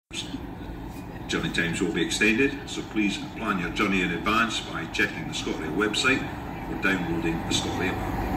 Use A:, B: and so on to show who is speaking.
A: Journey times will be extended, so please plan your journey in advance by checking the ScotRail website or downloading the ScotRail app.